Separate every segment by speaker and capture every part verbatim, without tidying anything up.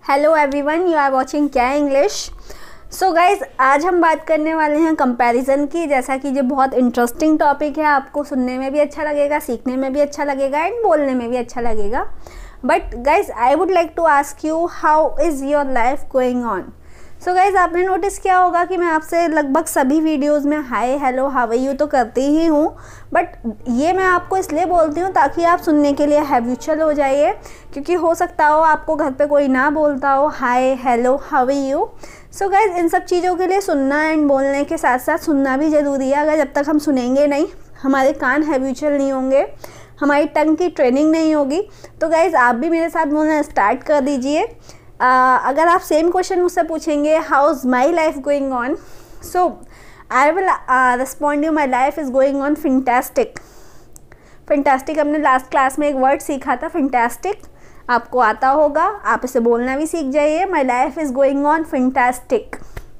Speaker 1: Hello everyone, you are watching क्या English. So guys, आज हम बात करने वाले हैं कंपैरिजन की। जैसा कि ये बहुत इंटरेस्टिंग टॉपिक है, आपको सुनने में भी अच्छा लगेगा, सीखने में भी अच्छा लगेगा एंड बोलने में भी अच्छा लगेगा। But guys, I would like to ask you, how is your life going on. So guys, आपने नोटिस किया होगा कि मैं आपसे लगभग सभी वीडियोस में hi, hello, how are you तो करती ही हूँ। बट ये मैं आपको इसलिए बोलती हूँ ताकि आप सुनने के लिए हैबिचुअल हो जाइए, क्योंकि हो सकता हो आपको घर पे कोई ना बोलता हो hi, hello, how are you. So guys, इन सब चीज़ों के लिए सुनना एंड बोलने के साथ साथ सुनना भी ज़रूरी है। अगर जब तक हम सुनेंगे नहीं, हमारे कान हैबिचुअल नहीं होंगे, हमारी टंग की ट्रेनिंग नहीं होगी, तो गाइज आप भी मेरे साथ बोलना स्टार्ट कर दीजिए। Uh, अगर आप सेम क्वेश्चन मुझसे पूछेंगे how is my life going on, so I will respond you my life is going on fantastic. Fantastic हमने लास्ट क्लास में एक वर्ड सीखा था, फिंटेस्टिक, आपको आता होगा, आप इसे बोलना भी सीख जाइए। My life is going on fantastic.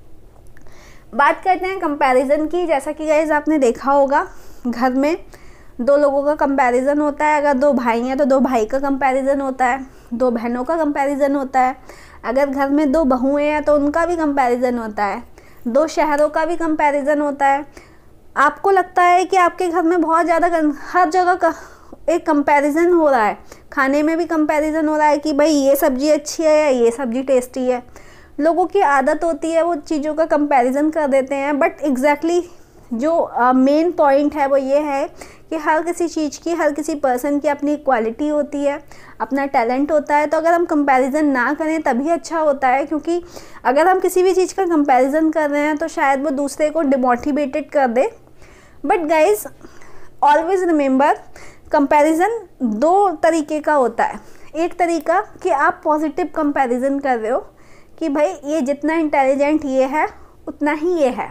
Speaker 1: बात करते हैं कंपैरिजन की। जैसा कि गाइस आपने देखा होगा, घर में दो लोगों का कंपैरिजन होता है। अगर दो भाई हैं तो दो भाई का कंपैरिजन होता है, दो बहनों का कंपैरिजन होता है। अगर घर में दो बहुएं हैं तो उनका भी कंपैरिजन होता है, दो शहरों का भी कंपैरिजन होता है। आपको लगता है कि आपके घर में बहुत ज़्यादा हर जगह का एक कंपैरिजन हो रहा है। खाने में भी कंपैरिजन हो रहा है कि भाई ये सब्ज़ी अच्छी है या ये सब्ज़ी टेस्टी है। लोगों की आदत होती है वो चीज़ों का कंपैरिजन कर देते हैं। बट एग्जैक्टली जो मेन पॉइंट है वो ये है कि हर किसी चीज़ की, हर किसी पर्सन की अपनी क्वालिटी होती है, अपना टैलेंट होता है। तो अगर हम कंपैरिजन ना करें तभी अच्छा होता है, क्योंकि अगर हम किसी भी चीज़ का कंपैरिजन कर रहे हैं तो शायद वो दूसरे को डिमोटिवेटेड कर दे। But guys, always remember, comparison दो तरीके का होता है। एक तरीका कि आप पॉजिटिव कंपैरिजन कर रहे हो कि भाई ये जितना इंटेलिजेंट ये है उतना ही ये है,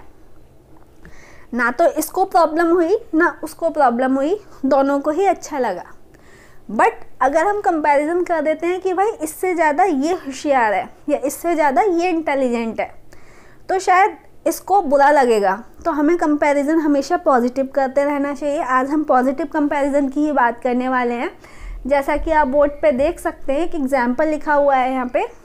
Speaker 1: ना तो इसको प्रॉब्लम हुई ना उसको प्रॉब्लम हुई, दोनों को ही अच्छा लगा। बट अगर हम कंपैरिजन कर देते हैं कि भाई इससे ज़्यादा ये होशियार है या इससे ज़्यादा ये इंटेलिजेंट है, तो शायद इसको बुरा लगेगा। तो हमें कंपैरिजन हमेशा पॉजिटिव करते रहना चाहिए। आज हम पॉजिटिव कंपैरिजन की ही बात करने वाले हैं। जैसा कि आप बोर्ड पे देख सकते हैं, एक एग्जाम्पल लिखा हुआ है यहाँ पे,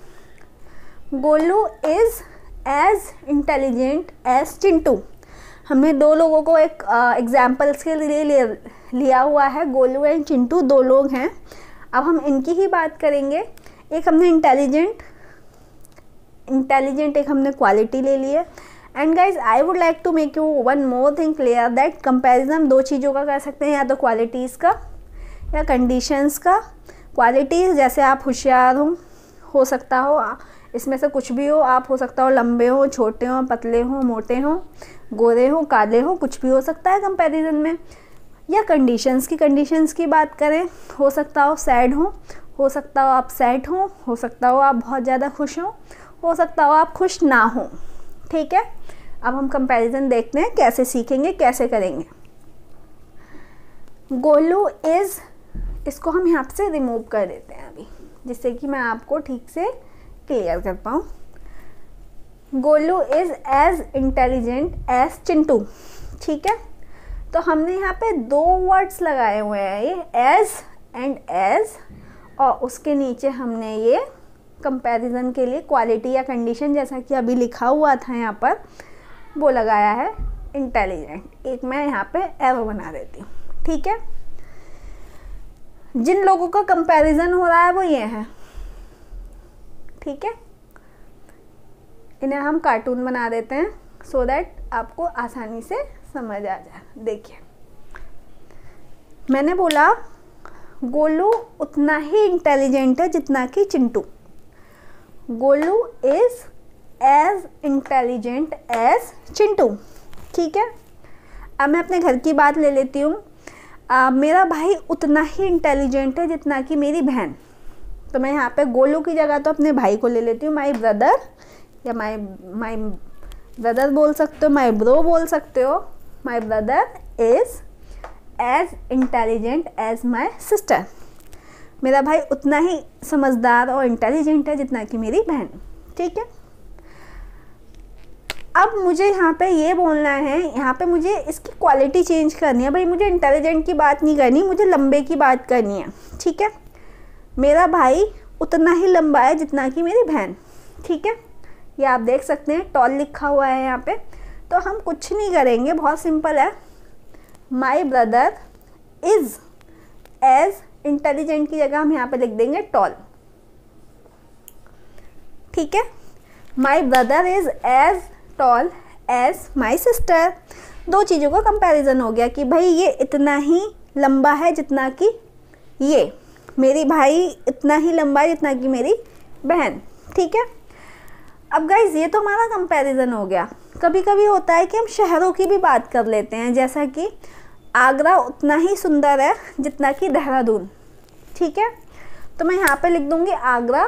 Speaker 1: Golu is as intelligent as Chintu. हमने दो लोगों को एक एग्जाम्पल्स के लिए लिया हुआ है। गोलू एंड चिंटू दो लोग हैं, अब हम इनकी ही बात करेंगे। एक हमने इंटेलिजेंट इंटेलिजेंट एक हमने क्वालिटी ले ली है। And guys, I would like to make you one more thing clear that comparison दो चीज़ों का कर सकते हैं, या तो क्वालिटीज़ का या कंडीशंस का। क्वालिटीज़ जैसे आप होशियार हो हो सकता हो, इसमें से कुछ भी हो। आप हो सकता हो लंबे हो, छोटे हो, पतले हो, मोटे हो, गोरे हो, काले हो, कुछ भी हो सकता है कंपैरिजन में। या कंडीशंस की कंडीशंस की बात करें, हो सकता हो सैड हो हो सकता हो आप सैड हो हो सकता हो आप बहुत ज़्यादा खुश हो हो सकता हो आप खुश ना हो। ठीक है, अब हम कंपैरिजन देखते हैं कैसे सीखेंगे, कैसे करेंगे। गोलू इज़, इसको हम यहाँ से रिमूव कर देते हैं अभी, जिससे कि मैं आपको ठीक से क्लियर कर पाऊँ। Golu is as intelligent as Chintu. ठीक है, तो हमने यहाँ पे दो वर्ड्स लगाए हुए हैं, ये एज एंड एज, और उसके नीचे हमने ये कंपैरिजन के लिए क्वालिटी या कंडीशन, जैसा कि अभी लिखा हुआ था यहाँ पर, वो लगाया है इंटेलिजेंट। एक मैं यहाँ पे एरो बना देती हूँ। ठीक है, जिन लोगों का कंपैरिजन हो रहा है वो ये है। ठीक है, इन्हें हम कार्टून बना देते हैं सो दैट आपको आसानी से समझ आ जाए। देखिए, मैंने बोला गोलू उतना ही इंटेलिजेंट है जितना कि Chintu. Golu is as intelligent as Chintu. ठीक है, अब मैं अपने घर की बात ले लेती हूँ। मेरा भाई उतना ही इंटेलिजेंट है जितना कि मेरी बहन। तो मैं यहाँ पे गोलू की जगह तो अपने भाई को ले लेती हूँ, माई ब्रदर, या माई माई ब्रदर बोल सकते हो, माई ब्रो बोल सकते हो। My brother is as intelligent as my sister. मेरा भाई उतना ही समझदार और इंटेलिजेंट है जितना कि मेरी बहन। ठीक है, अब मुझे यहाँ पे ये बोलना है, यहाँ पे मुझे इसकी क्वालिटी चेंज करनी है। भाई मुझे इंटेलिजेंट की बात नहीं करनी, मुझे लंबे की बात करनी है। ठीक है, मेरा भाई उतना ही लंबा है जितना कि मेरी बहन। ठीक है, ये आप देख सकते हैं टॉल लिखा हुआ है यहाँ पे। तो हम कुछ नहीं करेंगे, बहुत सिंपल है। My brother is as intelligent की जगह हम यहाँ पे लिख देंगे टॉल। ठीक है, my brother is as tall as my sister. दो चीज़ों का कंपैरिजन हो गया कि भाई ये इतना ही लंबा है जितना कि ये, मेरी भाई इतना ही लंबा है जितना कि मेरी बहन। ठीक है, अब गाइज ये तो हमारा कंपैरिजन हो गया। कभी कभी होता है कि हम शहरों की भी बात कर लेते हैं, जैसा कि आगरा उतना ही सुंदर है जितना कि देहरादून। ठीक है, तो मैं यहाँ पे लिख दूँगी Agra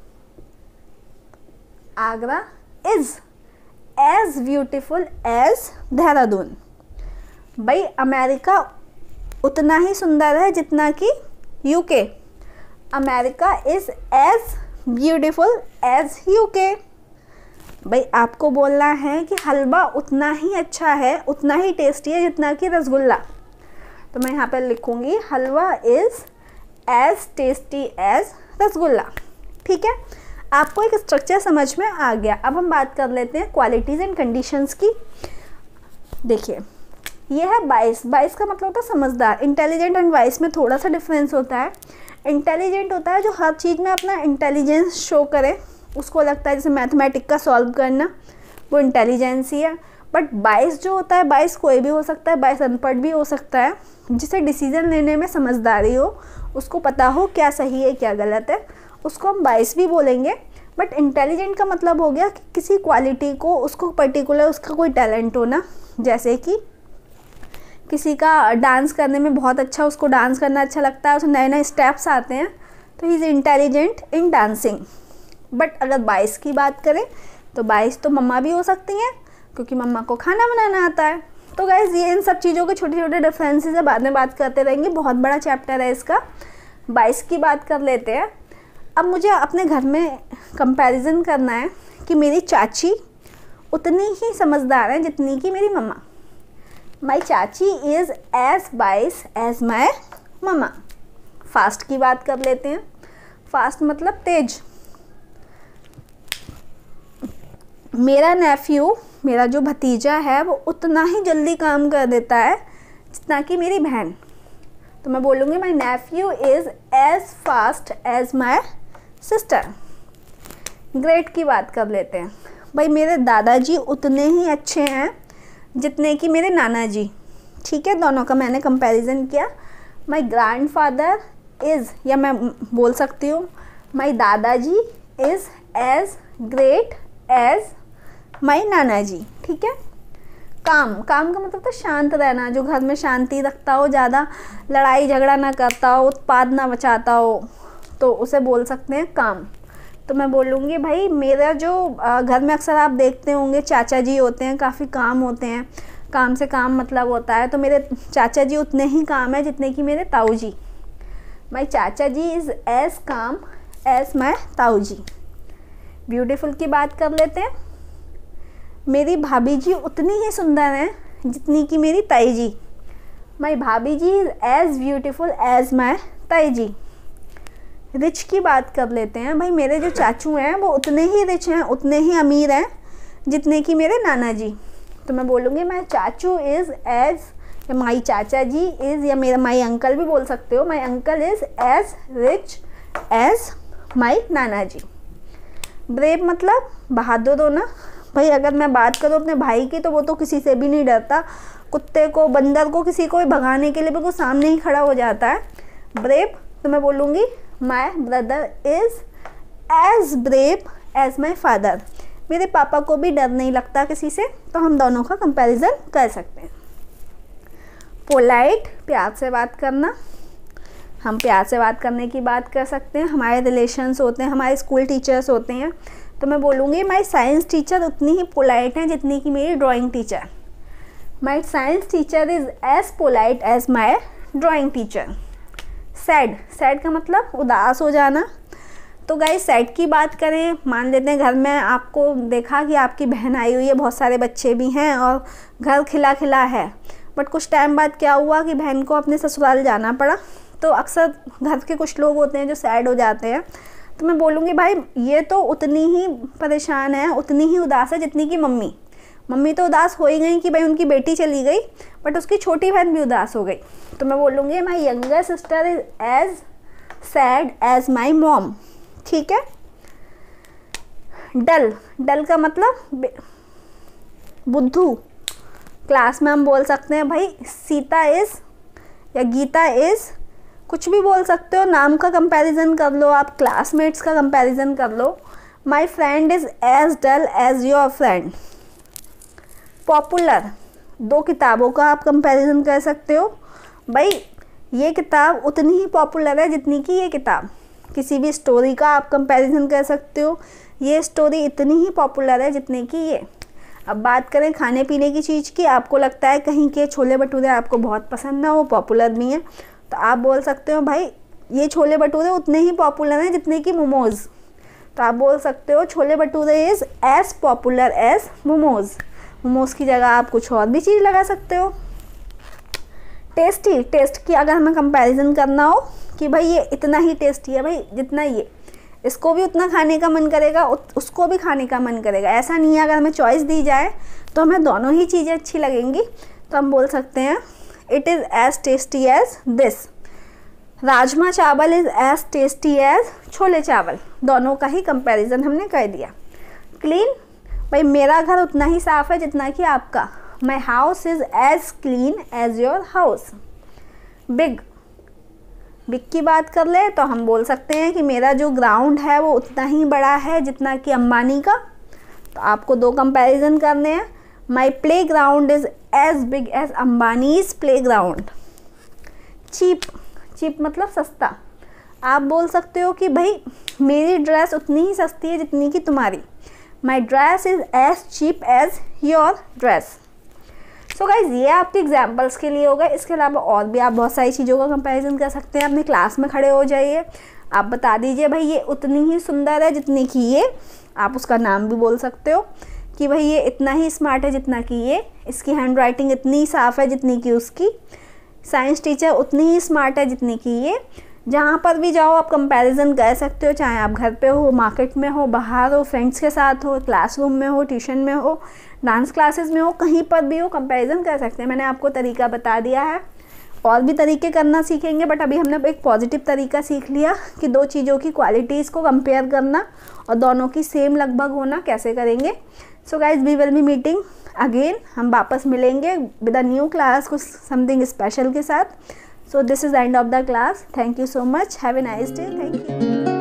Speaker 1: Agra is as beautiful as Dehradun. भाई अमेरिका उतना ही सुंदर है जितना कि UK. America is as beautiful as UK. भाई आपको बोलना है कि हलवा उतना ही अच्छा है, उतना ही टेस्टी है जितना कि रसगुल्ला। तो मैं यहाँ पर लिखूँगी halwa is as tasty as rasgulla. ठीक है, आपको एक स्ट्रक्चर समझ में आ गया। अब हम बात कर लेते हैं क्वालिटीज़ एंड कंडीशंस की। देखिए ये है बाइस। बाइस का मतलब होता है समझदार। इंटेलिजेंट एंड वाइस में थोड़ा सा डिफरेंस होता है। इंटेलिजेंट होता है जो हर चीज़ में अपना इंटेलिजेंस शो करे, उसको लगता है जैसे मैथमेटिक का सॉल्व करना, वो इंटेलिजेंस ही है। बट बाइस जो होता है, बाइस कोई भी हो सकता है, बाइस अनपढ़ भी हो सकता है, जिसे डिसीजन लेने में समझदारी हो, उसको पता हो क्या सही है क्या गलत है, उसको हम बाइस भी बोलेंगे। बट इंटेलिजेंट का मतलब हो गया कि किसी क्वालिटी को, उसको पर्टिकुलर उसका कोई टैलेंट होना, जैसे कि किसी का डांस करने में बहुत अच्छा, उसको डांस करना अच्छा लगता है, उसे नए नए स्टेप्स आते हैं, तो he is intelligent in dancing. But अगर बाइस की बात करें तो बाइस तो मम्मा भी हो सकती हैं, क्योंकि मम्मा को खाना बनाना आता है। तो गाइज़ ये इन सब चीज़ों के छोटे छोटे डिफरेंसेस है, बाद में बात करते रहेंगे, बहुत बड़ा चैप्टर है इसका। बाइस की बात कर लेते हैं। अब मुझे अपने घर में कंपैरिजन करना है कि मेरी चाची उतनी ही समझदार है जितनी कि मेरी mamma. My chachi is as wise as my mamma. Fast की बात कर लेते हैं। फास्ट मतलब तेज। मेरा नेफ्यू, मेरा जो भतीजा है, वो उतना ही जल्दी काम कर देता है जितना कि मेरी बहन। तो मैं बोलूँगी my nephew is as fast as my sister. Great की बात कर लेते हैं। भाई मेरे दादाजी उतने ही अच्छे हैं जितने कि मेरे नाना जी। ठीक है, दोनों का मैंने कंपैरिजन किया। माई ग्रैंड फादर इज़, या मैं बोल सकती हूँ my dadaji is as great as my nana ji. ठीक है, काम काम का मतलब तो शांत रहना, जो घर में शांति रखता हो, ज़्यादा लड़ाई झगड़ा ना करता हो, उत्पाद ना मचाता हो, तो उसे बोल सकते हैं काम। तो मैं बोलूँगी भाई मेरा जो घर में अक्सर आप देखते होंगे चाचा जी होते हैं, काफ़ी काम होते हैं, काम से काम मतलब होता है, तो मेरे चाचा जी उतने ही काम है जितने कि मेरे ताऊ ji. My chacha ji is as calm as my tau ji. Beautiful की बात कर लेते हैं। मेरी भाभी जी उतनी ही सुंदर हैं जितनी कि मेरी ताई ji. My bhabhi ji is as beautiful as my tai ji. Rich की बात कर लेते हैं। भाई मेरे जो चाचू हैं वो उतने ही रिच हैं, उतने ही अमीर हैं जितने कि मेरे नाना जी। तो मैं बोलूँगी माई चाचू इज़ एज, या माई चाचा जी इज़, या मेरा माई अंकल भी बोल सकते हो, my uncle is as rich as my nana ji. Brave मतलब बहादुर होना। भाई अगर मैं बात करूँ अपने भाई की, तो वो तो किसी से भी नहीं डरता, कुत्ते को, बंदर को, किसी को भी भगाने के लिए भी वो सामने ही खड़ा हो जाता है। ब्रेव, तो मैं बोलूँगी my brother is as brave as my father. मेरे पापा को भी डर नहीं लगता किसी से, तो हम दोनों का कंपैरिजन कर सकते हैं। पोलाइट, प्यार से बात करना। हम प्यार से बात करने की बात कर सकते हैं। हमारे रिलेशंस होते हैं, हमारे स्कूल टीचर्स होते हैं, तो मैं बोलूँगी माई साइंस टीचर उतनी ही पोलाइट हैं जितनी कि मेरी drawing teacher. My science teacher is as polite as my drawing teacher. Sad, sad का मतलब उदास हो जाना। तो गाइस सैड की बात करें, मान लेते हैं घर में आपको देखा कि आपकी बहन आई हुई है, बहुत सारे बच्चे भी हैं और घर खिला खिला है, बट कुछ टाइम बाद क्या हुआ कि बहन को अपने ससुराल जाना पड़ा। तो अक्सर घर के कुछ लोग होते हैं जो सैड हो जाते हैं। तो मैं बोलूँगी भाई ये तो उतनी ही परेशान है, उतनी ही उदास है जितनी कि मम्मी। मम्मी तो उदास हो ही गई कि भाई उनकी बेटी चली गई, बट उसकी छोटी बहन भी उदास हो गई। तो मैं बोलूँगी my younger sister is as sad as my mom. ठीक है। डल, डल का मतलब बुद्धू। क्लास में हम बोल सकते हैं भाई सीता इज़ या गीता इज़, कुछ भी बोल सकते हो, नाम का कंपैरिजन कर लो आप, क्लासमेट्स का कंपैरिजन कर लो। My friend is as dull as your friend. Popular, दो किताबों का आप कंपैरिजन कर सकते हो। भाई ये किताब उतनी ही पॉपुलर है जितनी कि ये किताब। किसी भी स्टोरी का आप कंपैरिजन कर सकते हो, ये स्टोरी इतनी ही पॉपुलर है जितनी कि ये। अब बात करें खाने पीने की चीज़ की, आपको लगता है कहीं के छोले भटूरे आपको बहुत पसंद है, वो पॉपुलर भी हैं, तो आप बोल सकते हो भाई ये छोले भटूरे उतने ही पॉपुलर हैं जितने कि मोमोज़। तो आप बोल सकते हो chole bhature is as popular as momos. Momos की जगह आप कुछ और भी चीज़ लगा सकते हो। टेस्टी, टेस्ट की अगर हमें कंपैरिजन करना हो कि भाई ये इतना ही टेस्टी है भाई जितना ये, इसको भी उतना खाने का मन करेगा, उसको भी खाने का मन करेगा। ऐसा नहीं है, अगर हमें चॉइस दी जाए तो हमें दोनों ही चीज़ें अच्छी लगेंगी। तो हम बोल सकते हैं it is as tasty as this. Rajma chawal is as tasty as chole chawal. दोनों का ही कंपैरिजन हमने कर दिया। क्लीन, भाई मेरा घर उतना ही साफ़ है जितना कि आपका। My house is as clean as your house. Big, big की बात कर ले तो हम बोल सकते हैं कि मेरा जो ग्राउंड है वो उतना ही बड़ा है जितना कि अंबानी का। तो आपको दो कंपैरिजन करने हैं। My playground is as big as Ambani's playground. Cheap, cheap मतलब सस्ता। आप बोल सकते हो कि भाई मेरी ड्रेस उतनी ही सस्ती है जितनी कि तुम्हारी। My dress is as cheap as your dress. So guys ये आपके एग्जाम्पल्स के लिए होगा। इसके अलावा और भी आप बहुत सारी चीज़ों का कंपैरिजन कर सकते हैं। अपने क्लास में खड़े हो जाइए, आप बता दीजिए भाई ये उतनी ही सुंदर है जितनी कि ये। आप उसका नाम भी बोल सकते हो कि भाई ये इतना ही स्मार्ट है जितना कि ये। इसकी हैंड राइटिंग इतनी साफ़ है जितनी कि उसकी। साइंस टीचर उतनी ही स्मार्ट है जितनी कि ये। जहाँ पर भी जाओ आप कंपैरिजन कर सकते हो, चाहे आप घर पे हो, मार्केट में हो, बाहर हो, फ्रेंड्स के साथ हो, क्लासरूम में हो, ट्यूशन में हो, डांस क्लासेस में हो, कहीं पर भी हो कंपैरिजन कर सकते हैं। मैंने आपको तरीका बता दिया है, और भी तरीके करना सीखेंगे, बट अभी हमने एक पॉजिटिव तरीका सीख लिया कि दो चीज़ों की क्वालिटीज़ को कंपेयर करना और दोनों की सेम लगभग होना कैसे करेंगे। So guys we will be meeting again, हम वापस मिलेंगे विद अ न्यू क्लास, कुछ समथिंग स्पेशल के साथ। So this is the end of the class. Thank you so much. Have a nice day. Thank you.